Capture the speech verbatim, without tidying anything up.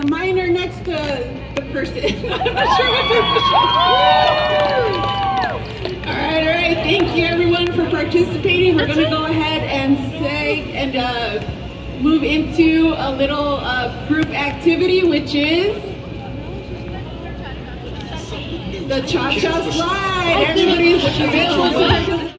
minor next to the person. I'm not sure what position. All right, all right. Thank you everyone for participating. We're going to go ahead and say and uh, move into a little uh, group activity, which is the cha-cha slide. Everybody's available.